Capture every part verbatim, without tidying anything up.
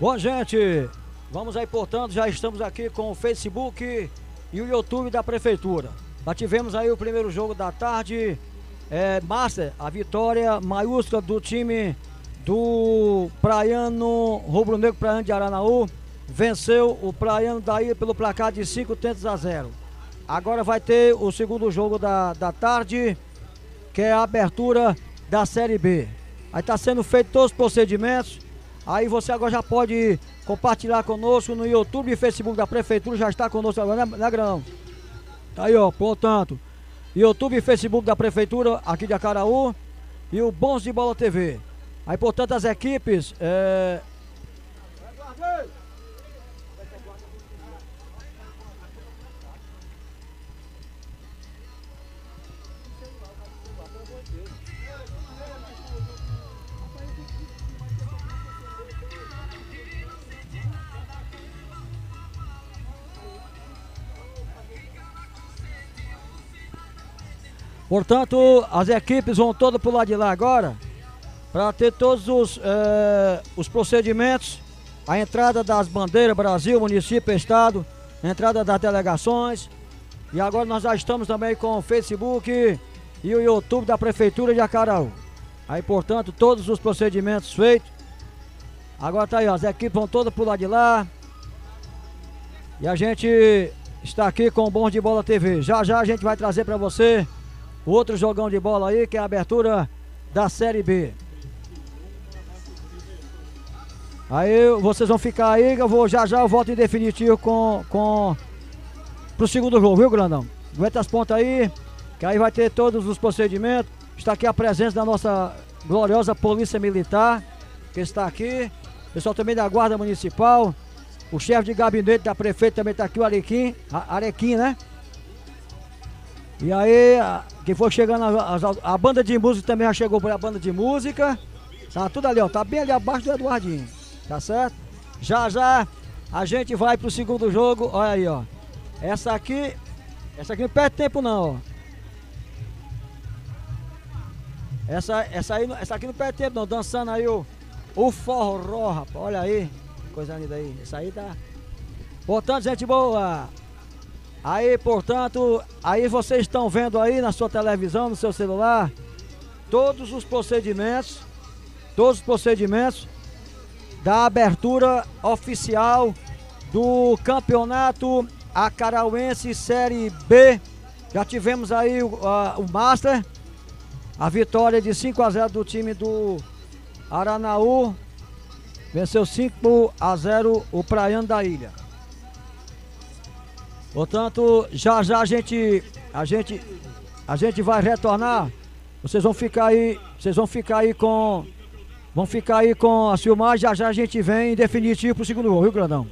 Bom, gente, vamos aí, portanto, já estamos aqui com o Facebook e o YouTube da Prefeitura. Já tivemos aí o primeiro jogo da tarde, é, Master, a vitória maiúscula do time do Praiano, Rubro Negro Praiano de Aranaú, venceu o Praiano daí pelo placar de cinco tentos a zero. Agora vai ter o segundo jogo da, da tarde, que é a abertura da Série B. Aí está sendo feito todos os procedimentos. Aí você agora já pode compartilhar conosco no YouTube e Facebook da Prefeitura, já está conosco agora, né, né Grão? Tá aí, ó, portanto, YouTube e Facebook da Prefeitura aqui de Acaraú e o Bons de Bola T V. Aí, portanto, as equipes... É... Portanto, as equipes vão todas pro lado de lá agora, para ter todos os, eh, os procedimentos, a entrada das bandeiras, Brasil, município, estado, a entrada das delegações. E agora nós já estamos também com o Facebook e o YouTube da Prefeitura de Acaraú. Aí, portanto, todos os procedimentos feitos. Agora tá aí, ó, as equipes vão todas pro lado de lá. E a gente está aqui com o Bons de Bola T V. Já já a gente vai trazer para você o outro jogão de bola aí, que é a abertura da Série B. Aí vocês vão ficar aí, eu vou já já eu volto em definitivo com, com pro segundo jogo, viu, Grandão? Aguenta as pontas aí, que aí vai ter todos os procedimentos. Está aqui a presença da nossa gloriosa Polícia Militar, que está aqui. Pessoal também da Guarda Municipal. O chefe de gabinete da prefeita também está aqui, o Arequim, a, Arequim, né? E aí, a, que foi chegando, a, a, a banda de música também já chegou por a banda de música. Tá tudo ali, ó, tá bem ali abaixo do Eduardinho, tá certo? Já já a gente vai pro segundo jogo, olha aí, ó. Essa aqui, essa aqui não perde tempo não, ó. Essa, essa, aí, essa aqui não perde tempo não, dançando aí o, o forró, rapaz, olha aí, coisa linda aí, essa aí tá... Portanto, gente boa, aí, portanto, aí vocês estão vendo aí na sua televisão, no seu celular, todos os procedimentos, todos os procedimentos da abertura oficial do campeonato acarauense Série B. Já tivemos aí o, a, o Master, a vitória de cinco a zero do time do Aranaú, venceu cinco a zero o Praiano da Ilha. Portanto, já já a gente, a gente, a gente vai retornar. Vocês vão ficar aí, vocês vão ficar aí com, vão ficar aí com a filmagem. Já já a gente vem em definitivo pro segundo gol, viu, Grandão?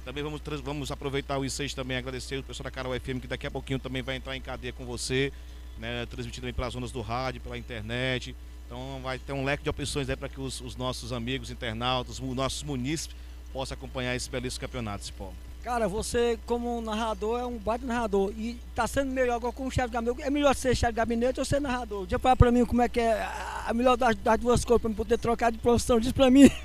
Também vamos, vamos aproveitar o I seis também, agradecer o pessoal da Caraú F M, que daqui a pouquinho também vai entrar em cadeia com você, né, transmitindo aí pelas ondas do rádio, pela internet. Então vai ter um leque de opções aí para que os, os nossos amigos internautas, os nossos munícipes, possam acompanhar esse belíssimo campeonato, Cipó. Cara, você como narrador é um baita narrador e tá sendo melhor agora como chefe de gabinete. É melhor ser chefe de gabinete ou ser narrador? Diga para pra mim como é que é a melhor das, das duas coisas para poder trocar de profissão. Diz para mim.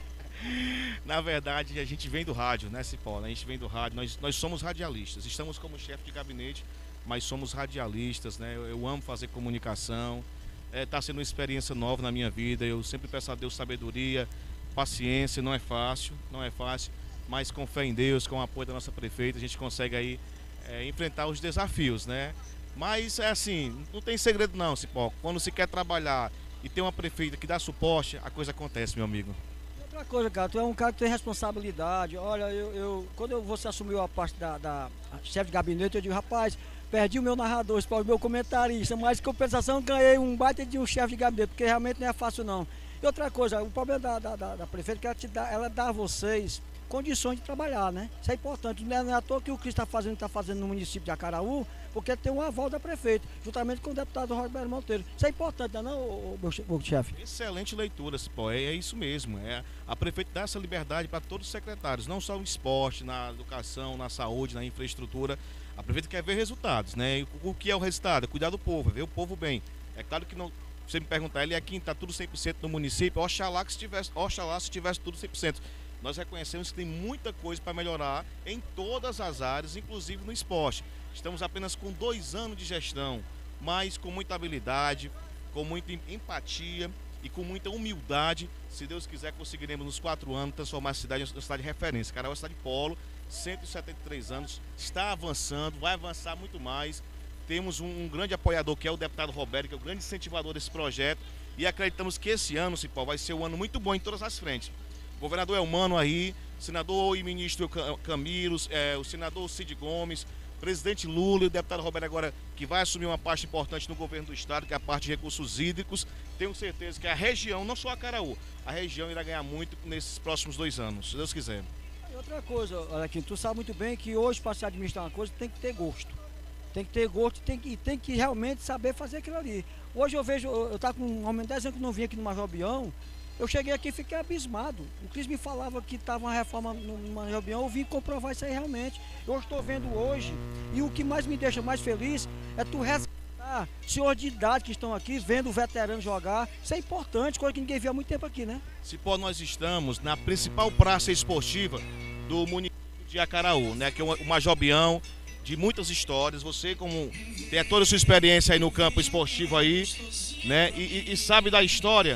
Na verdade, a gente vem do rádio, né, Cipó? A gente vem do rádio, nós, nós somos radialistas. Estamos como chefe de gabinete, mas somos radialistas, né? Eu, eu amo fazer comunicação. Está é, sendo uma experiência nova na minha vida. Eu sempre peço a Deus sabedoria, paciência. Não é fácil, não é fácil. Mas com fé em Deus, com o apoio da nossa prefeita, a gente consegue aí é, enfrentar os desafios, né? Mas é assim, não tem segredo não, Cipó. Quando se quer trabalhar e tem uma prefeita que dá suporte, a coisa acontece, meu amigo. Outra coisa, cara, tu é um cara que tem responsabilidade. Olha, eu, eu quando eu, você assumiu a parte da, da chefe de gabinete, eu digo, rapaz, perdi o meu narrador, o meu comentarista, mas em compensação ganhei um baita de um chefe de gabinete, porque realmente não é fácil não. E outra coisa, o problema da, da, da, da prefeita é que ela, te dá, ela dá a vocês condições de trabalhar, né? Isso é importante. Não é, não é à toa que o que está fazendo, está fazendo no município de Acaraú, porque tem um aval da prefeita, juntamente com o deputado Roberto Monteiro. Isso é importante, não é, não, meu chefe? Excelente leitura, Cipó. É, é isso mesmo. É, a prefeita dá essa liberdade para todos os secretários, não só no esporte, na educação, na saúde, na infraestrutura. A prefeita quer ver resultados, né? E o, o que é o resultado? É cuidar do povo, é ver o povo bem. É claro que não. Você me perguntar, ele é aqui, está tudo cem por cento no município, oxalá que se tivesse, oxalá se tivesse tudo cem por cento. Nós reconhecemos que tem muita coisa para melhorar em todas as áreas, inclusive no esporte. Estamos apenas com dois anos de gestão, mas com muita habilidade, com muita empatia e com muita humildade. Se Deus quiser, conseguiremos nos quatro anos transformar a cidade em uma cidade de referência. Caraú é uma cidade de polo, cento e setenta e três anos, está avançando, vai avançar muito mais. Temos um, um grande apoiador que é o deputado Roberto, que é o grande incentivador desse projeto. E acreditamos que esse ano, Cipó, vai ser um ano muito bom em todas as frentes. O governador Elmano aí, senador e ministro Camilos, é, o senador Cid Gomes, presidente Lula e o deputado Roberto agora, que vai assumir uma parte importante no governo do estado, que é a parte de recursos hídricos. Tenho certeza que a região, não só a Acaraú, a região irá ganhar muito nesses próximos dois anos, se Deus quiser. E outra coisa, olha aqui, tu sabe muito bem que hoje para se administrar uma coisa tem que ter gosto. Tem que ter gosto tem que, e tem que realmente saber fazer aquilo ali. Hoje eu vejo, eu estava com um homem de dez anos que não vinha aqui no Major Bião. Eu cheguei aqui e fiquei abismado. O Cris me falava que estava uma reforma no Major Bião, eu vim comprovar isso aí realmente. Eu estou vendo hoje, e o que mais me deixa mais feliz é tu resgatar senhores de idade que estão aqui, vendo o veterano jogar. Isso é importante, coisa que ninguém vê há muito tempo aqui, né? Cipó, nós estamos na principal praça esportiva do município de Acaraú, né? Que é o Major Bião, de muitas histórias. Você, como tem toda a sua experiência aí no campo esportivo aí, né? E, e, e sabe da história.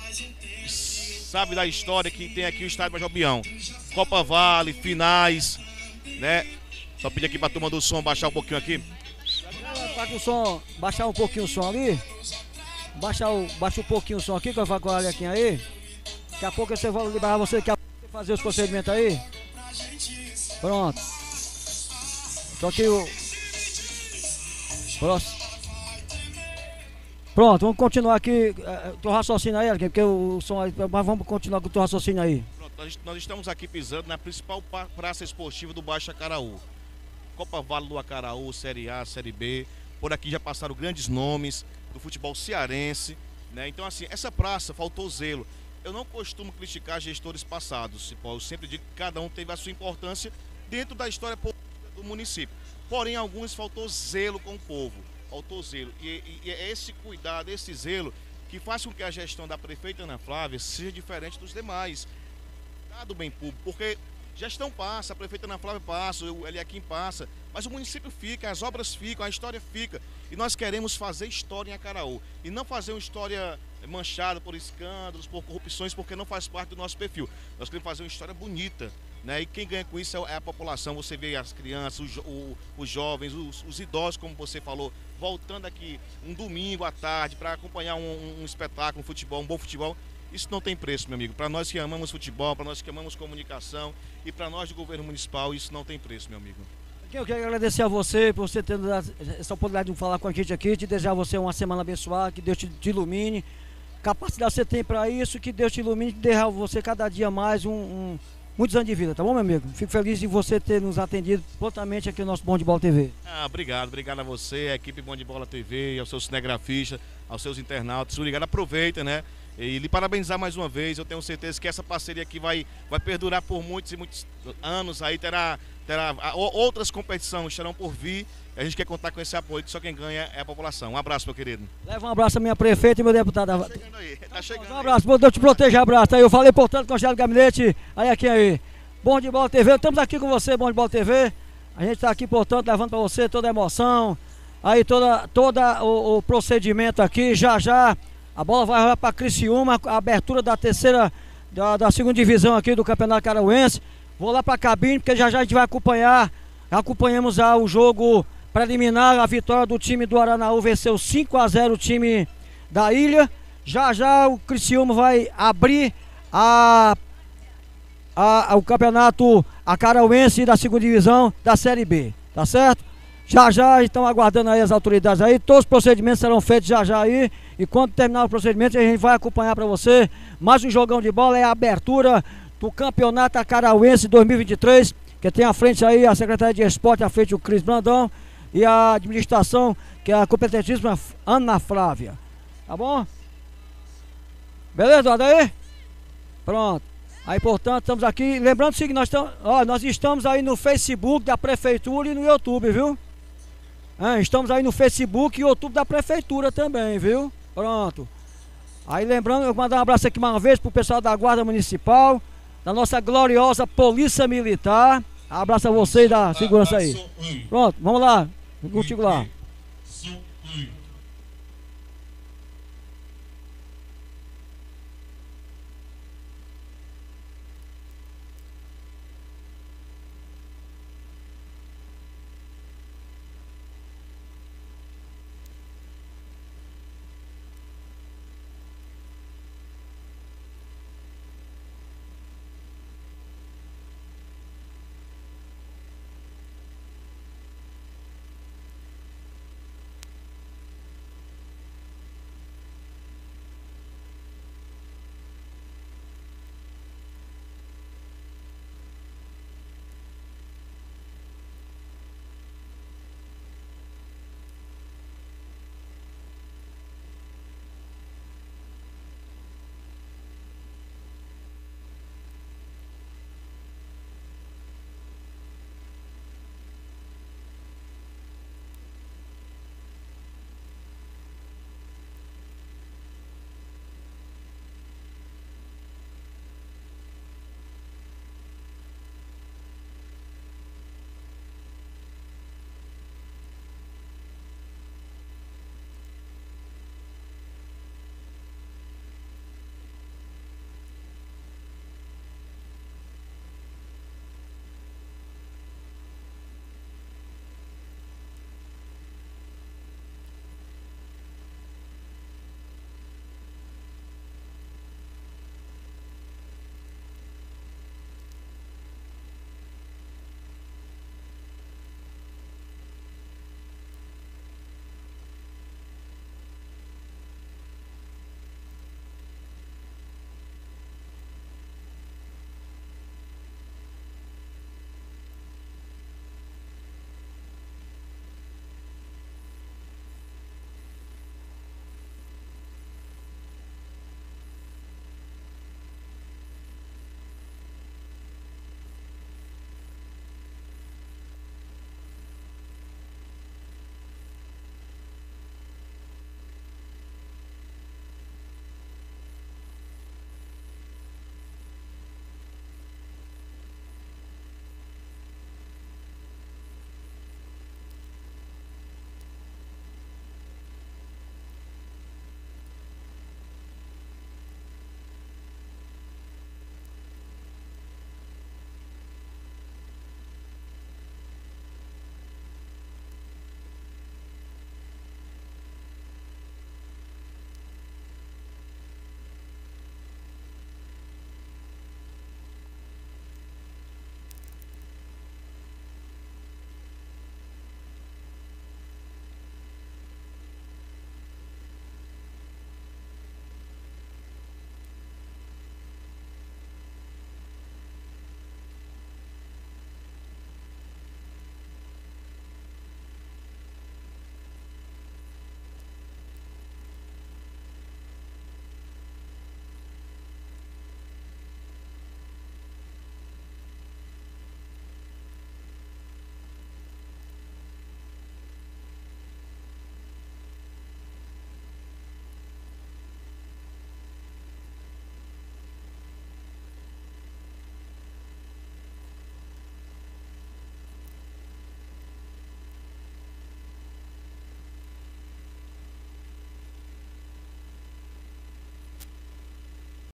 Sabe da história que tem aqui o estádio Major Bião. Copa Vale, finais, né? Só pedir aqui pra turma do som baixar um pouquinho aqui. Tá com o som, baixar um pouquinho o som ali. Baixa, o, baixa um pouquinho o som aqui, que eu vou com a Alequinha aí. Daqui a pouco você vai liberar você, daqui a pouco fazer os procedimentos aí. Pronto. Só que o... Próximo. Pronto, vamos continuar aqui, uh, teu raciocínio aí, porque o som aí, mas vamos continuar com o teu raciocínio aí. Pronto, nós, nós estamos aqui pisando na principal praça esportiva do Baixo Acaraú. Copa Vale do Acaraú, Série A, Série B, por aqui já passaram grandes nomes do futebol cearense, né? Então assim, essa praça faltou zelo. Eu não costumo criticar gestores passados, eu sempre digo que cada um teve a sua importância dentro da história do município. Porém, alguns faltou zelo com o povo. Faltou zelo, e, e é esse cuidado, esse zelo que faz com que a gestão da prefeita Ana Flávia seja diferente dos demais. Do bem público, porque gestão passa, a prefeita Ana Flávia passa, o Eliakim passa, mas o município fica, as obras ficam, a história fica, e nós queremos fazer história em Acaraú, e não fazer uma história manchada por escândalos, por corrupções, porque não faz parte do nosso perfil. Nós queremos fazer uma história bonita, né? E quem ganha com isso é a população. Você vê as crianças, os, o, os jovens, os, os idosos, como você falou, voltando aqui um domingo à tarde para acompanhar um, um espetáculo, um futebol, um bom futebol. Isso não tem preço, meu amigo. Para nós que amamos futebol, para nós que amamos comunicação e para nós do governo municipal, isso não tem preço, meu amigo. Eu quero agradecer a você por você ter essa oportunidade de falar com a gente aqui, te desejar a você uma semana abençoada, que Deus te, te ilumine. Capacidade você tem para isso, que Deus te ilumine, que dê a você cada dia mais um, um, muitos anos de vida, tá bom, meu amigo? Fico feliz de você ter nos atendido prontamente aqui no nosso Bom de Bola T V. Ah, obrigado, obrigado a você, a equipe Bom de Bola T V, aos seus cinegrafistas, aos seus internautas. Obrigado, aproveita, né? E lhe parabenizar mais uma vez. Eu tenho certeza que essa parceria aqui vai, vai perdurar por muitos e muitos anos. Aí terá, terá outras competições estarão por vir. A gente quer contar com esse apoio, que só quem ganha é a população. Um abraço, meu querido. Leva um abraço à minha prefeita e meu deputado. Tá chegando aí, tá chegando. Um abraço, aí. Deus te proteja, abraço. Aí eu falei, portanto, com o chefe do gabinete. Aí aqui aí. Bom de Bola T V, estamos aqui com você, Bom de Bola T V. A gente está aqui, portanto, levando para você toda a emoção. Aí toda, toda o, o procedimento aqui, já já. A bola vai rolar para Criciúma, a abertura da terceira, da, da segunda divisão aqui do Campeonato Carauense. Vou lá para a cabine, porque já já a gente vai acompanhar. Acompanhamos já o jogo preliminar, a vitória do time do Aranaú, venceu cinco a zero o time da Ilha. Já já o Criciúma vai abrir a, a, a, o Campeonato a Carauense da segunda divisão da Série B, tá certo? Já já estão aguardando aí as autoridades aí, todos os procedimentos serão feitos já já aí. E quando terminar o procedimento a gente vai acompanhar para você mais um jogão de bola, é a abertura do Campeonato Carauense dois mil e vinte e três, que tem à frente aí a Secretaria de Esporte, à frente o Cris Brandão e a administração, que é a competentíssima Ana Flávia. Tá bom? Beleza, Eduardo aí? Pronto. Aí, portanto, estamos aqui, lembrando o seguinte, nós estamos, ó, nós estamos aí no Facebook da Prefeitura e no YouTube, viu? É, estamos aí no Facebook e YouTube da Prefeitura também, viu? Pronto. Aí lembrando, eu vou mandar um abraço aqui mais uma vez pro pessoal da Guarda Municipal, da nossa gloriosa Polícia Militar. Abraço a vocês da segurança aí. Pronto, vamos lá. Contigo lá.